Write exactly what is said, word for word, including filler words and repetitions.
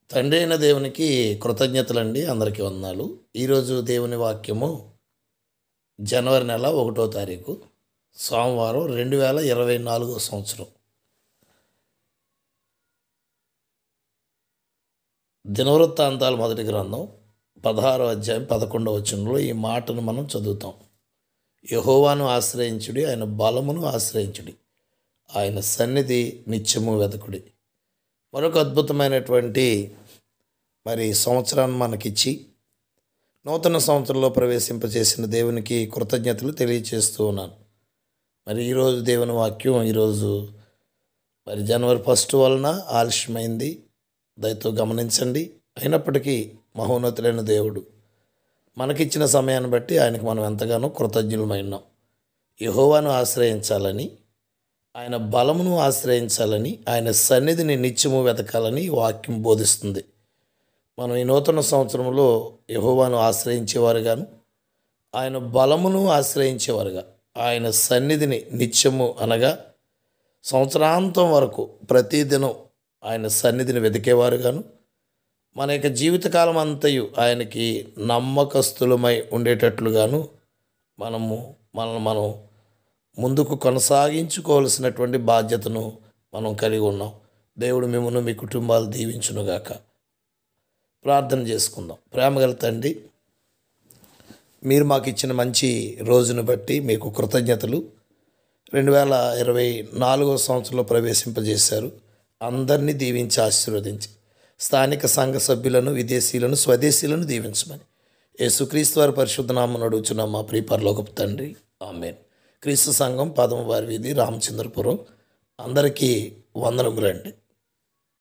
తండ్రి అయిన దేవునికి కృతజ్ఞతలండి. అందరికీ వందనాలు. ఈరోజు దేవుని వాక్యము జనవరి నెల ఒకటో తారీఖు సోమవారం రెండు వేల ఇరవై నాలుగో సంవత్సరం. దినవృత్తాంతాల మొదటి గ్రంథం పదహారో అధ్యాయం పదకొండవ వచనంలో ఈ మాటను మనం చదువుతాం. యెహోవాను ఆశ్రయించుడి, ఆయన బలమును ఆశ్రయించుడి, ఆయన సన్నిధి నిత్యము వెదకుడి. మరొక అద్భుతమైనటువంటి మరి సంవత్సరాన్ని మనకిచ్చి నూతన సంవత్సరంలో ప్రవేశింపచేసిన దేవునికి కృతజ్ఞతలు తెలియచేస్తూ ఉన్నాను. మరి ఈరోజు దేవుని వాక్యం ఈరోజు మరి జనవరి ఫస్ట్ వలన ఆలస్యమైంది, దయతో గమనించండి. అయినప్పటికీ మహోన్నతులైన దేవుడు మనకిచ్చిన సమయాన్ని బట్టి ఆయనకు మనం ఎంతగానో కృతజ్ఞులమైనాం. యెహోవాను ఆశ్రయించాలని, ఆయన బలమును ఆశ్రయించాలని, ఆయన సన్నిధిని నిత్యము వెతకాలని వాక్యం బోధిస్తుంది. మనం ఈ నూతన సంవత్సరంలో యెహోవాను ఆశ్రయించేవారుగాను, ఆయన బలమును ఆశ్రయించేవారుగా, ఆయన సన్నిధిని నిత్యము అనగా సంవత్సరాంతం వరకు ప్రతిదినం ఆయన సన్నిధిని వెతికేవారుగాను, మన యొక్క జీవితకాలం అంతయు ఆయనకి నమ్మకస్తులమై ఉండేటట్లుగాను మనము మనల్ని మనం ముందుకు కొనసాగించుకోవాల్సినటువంటి బాధ్యతను మనం కలిగి ఉన్నాం. దేవుడు మిమ్మల్ని మీ కుటుంబాలు దీవించునుగాక. ప్రార్థన చేసుకుందాం. ప్రేమగల తండ్రి, మీరు మాకు ఇచ్చిన మంచి రోజును బట్టి మీకు కృతజ్ఞతలు. రెండు వేల ఇరవై నాలుగో సంవత్సరంలో ప్రవేశింపజేశారు. అందరినీ దీవించి ఆశీర్వదించి స్థానిక సంఘ సభ్యులను, విదేశీయులను, స్వదేశీయులను దీవించమని యేసుక్రీస్తు వారి పరిశుద్ధ నామమున అడుగుచున్నాం మా ప్రియ పరలోకపు తండ్రి, ఆమేన్. క్రీస్తు సంఘం పదమ వారి వీధి, రామచంద్రపురం. అందరికీ వందనములండి.